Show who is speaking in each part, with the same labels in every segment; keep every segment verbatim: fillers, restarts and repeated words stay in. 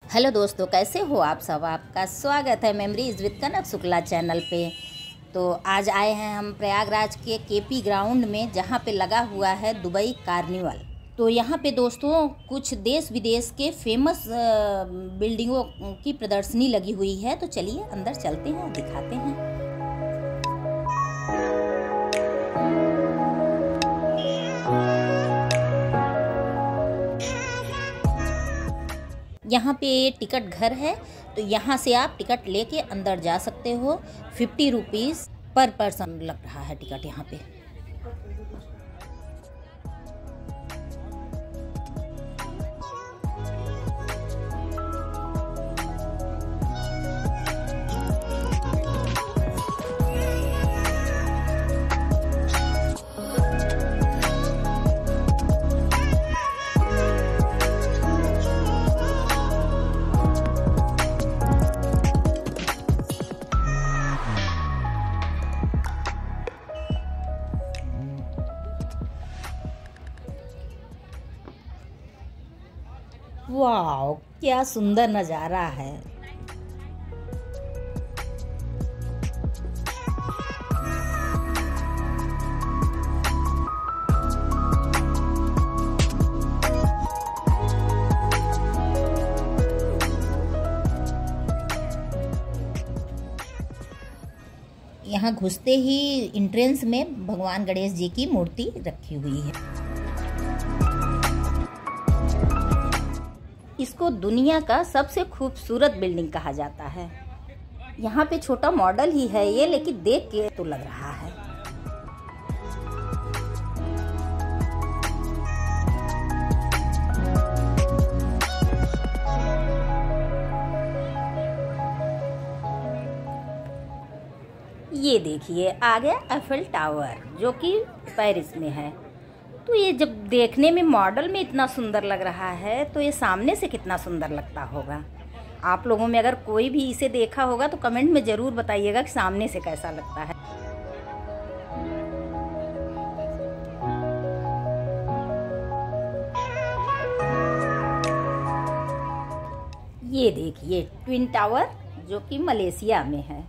Speaker 1: Hello दोस्तों, कैसे हो आप सब। आपका स्वागत है memories with Kanak Shukla channel पे। तो आज आए हैं हम प्रयागराज के केपी ग्राउंड में, जहाँ पे लगा हुआ है दुबई कार्निवल। तो यहाँ पे दोस्तों कुछ देश विदेश के फेमस बिल्डिंगों की प्रदर्शनी लगी हुई है। तो चलिए अंदर चलते हैं और दिखाते हैं। यहाँ पे टिकट घर है, तो यहाँ से आप टिकट लेके अंदर जा सकते हो। फिफ्टी रुपीज़ पर पर्सन लग रहा है टिकट यहाँ पे। वाह, क्या सुंदर नज़ारा है। यहाँ घुसते ही एंट्रेंस में भगवान गणेश जी की मूर्ति रखी हुई है। इसको दुनिया का सबसे खूबसूरत बिल्डिंग कहा जाता है। यहाँ पे छोटा मॉडल ही है ये, लेकिन देख के तो लग रहा है। ये देखिए आ गया एफिल टावर, जो कि पेरिस में है। तो ये जब देखने में मॉडल में इतना सुंदर लग रहा है, तो ये सामने से कितना सुंदर लगता होगा। आप लोगों में अगर कोई भी इसे देखा होगा तो कमेंट में ज़रूर बताइएगा कि सामने से कैसा लगता है। ये देखिए ट्विन टावर, जो कि मलेशिया में है।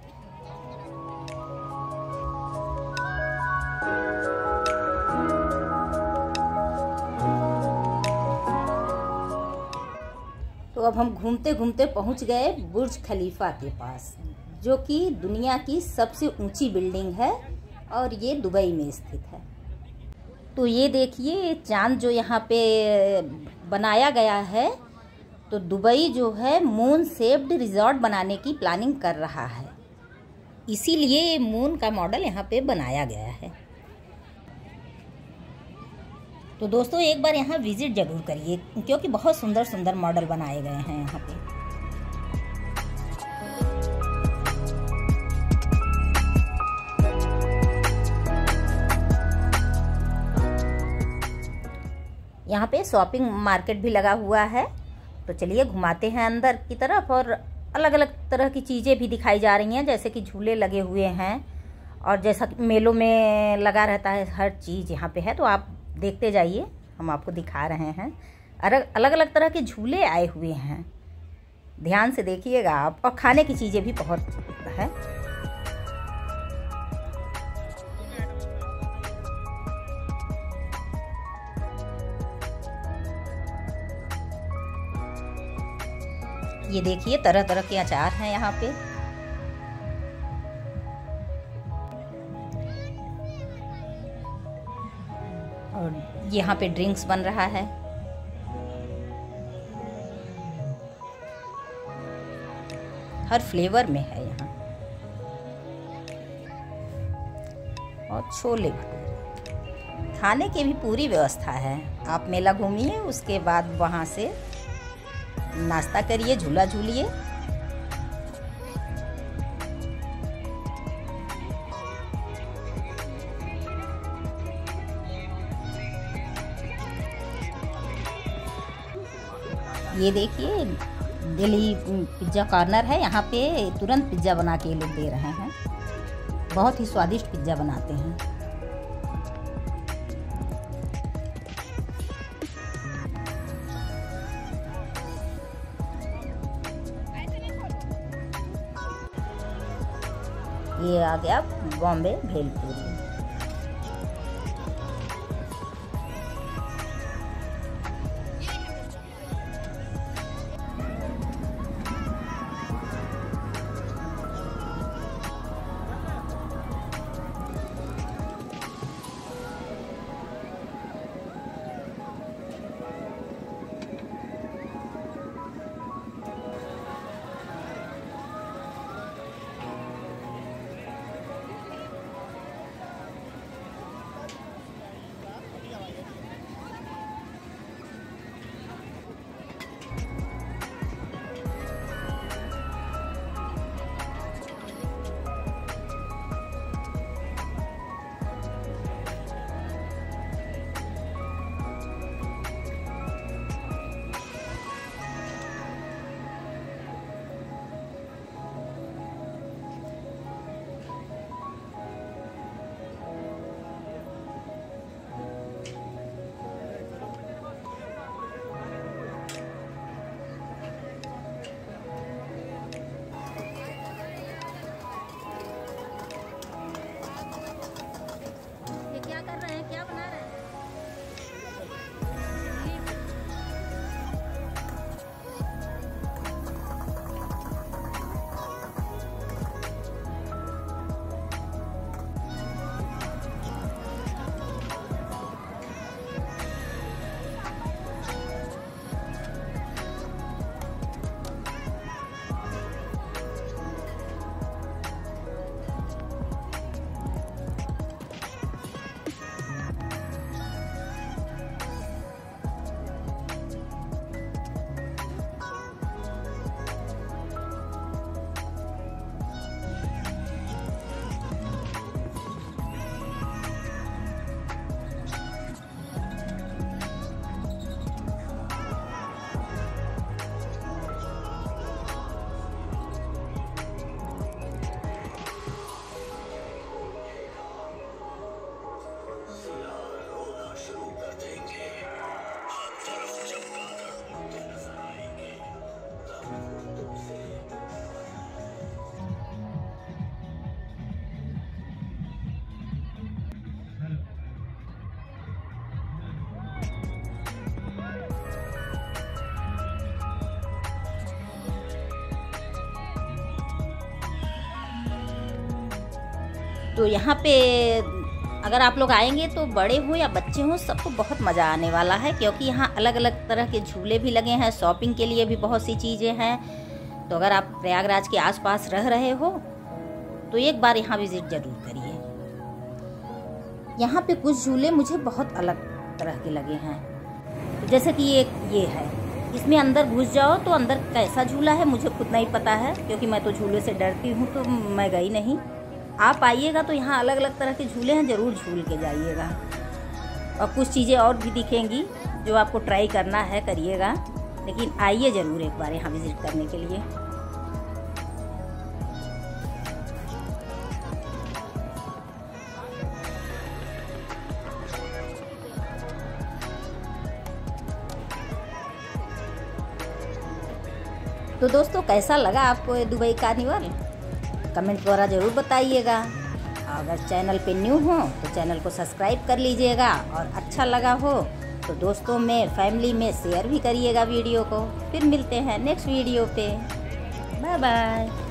Speaker 1: तो अब हम घूमते घूमते पहुंच गए बुर्ज खलीफा के पास, जो कि दुनिया की सबसे ऊंची बिल्डिंग है और ये दुबई में स्थित है। तो ये देखिए चांद जो यहाँ पे बनाया गया है। तो दुबई जो है मून शेप्ड रिजॉर्ट बनाने की प्लानिंग कर रहा है, इसीलिए मून का मॉडल यहाँ पे बनाया गया है। तो दोस्तों एक बार यहाँ विजिट जरूर करिए, क्योंकि बहुत सुंदर सुंदर मॉडल बनाए गए हैं यहाँ पे। यहाँ पे शॉपिंग मार्केट भी लगा हुआ है। तो चलिए घुमाते हैं अंदर की तरफ, और अलग अलग तरह की चीज़ें भी दिखाई जा रही हैं, जैसे कि झूले लगे हुए हैं, और जैसा कि मेलों में लगा रहता है हर चीज़ यहाँ पे है। तो आप देखते जाइए, हम आपको दिखा रहे हैं। अलग अलग तरह के झूले आए हुए हैं, ध्यान से देखिएगा आप। और खाने की चीज़ें भी बहुत है। ये देखिए तरह तरह के अचार हैं यहाँ पे। और यहाँ पे ड्रिंक्स बन रहा है। हर फ्लेवर में है यहाँ। और छोले भटूरे खाने की भी पूरी व्यवस्था है। आप मेला घूमिए, उसके बाद वहाँ से नाश्ता करिए, झूला झूलिए। ये देखिए दिल्ली पिज्ज़ा कॉर्नर है। यहाँ पे तुरंत पिज्ज़ा बना के लोग दे रहे हैं। बहुत ही स्वादिष्ट पिज्ज़ा बनाते हैं। ये आ गया बॉम्बे भेलपुरी। तो यहाँ पे अगर आप लोग आएंगे तो बड़े हो या बच्चे हो सबको बहुत मज़ा आने वाला है, क्योंकि यहाँ अलग अलग तरह के झूले भी लगे हैं, शॉपिंग के लिए भी बहुत सी चीज़ें हैं। तो अगर आप प्रयागराज के आसपास रह रहे हो तो एक बार यहाँ विज़िट ज़रूर करिए। यहाँ पे कुछ झूले मुझे बहुत अलग तरह के लगे हैं, जैसे कि ये ये है, इसमें अंदर घुस जाओ तो अंदर कैसा झूला है मुझे खुद नहीं पता है, क्योंकि मैं तो झूले से डरती हूँ तो मैं गई नहीं। आप आइएगा तो यहाँ अलग अलग तरह के झूले हैं, ज़रूर झूल के जाइएगा। और कुछ चीज़ें और भी दिखेंगी जो आपको ट्राई करना है, करिएगा। लेकिन आइए ज़रूर एक बार यहाँ विज़िट करने के लिए। तो दोस्तों, कैसा लगा आपको ये दुबई कार्निवल? कमेंट द्वारा ज़रूर बताइएगा। अगर चैनल पे न्यू हो तो चैनल को सब्सक्राइब कर लीजिएगा, और अच्छा लगा हो तो दोस्तों में, फैमिली में शेयर भी करिएगा वीडियो को। फिर मिलते हैं नेक्स्ट वीडियो पे। Bye bye.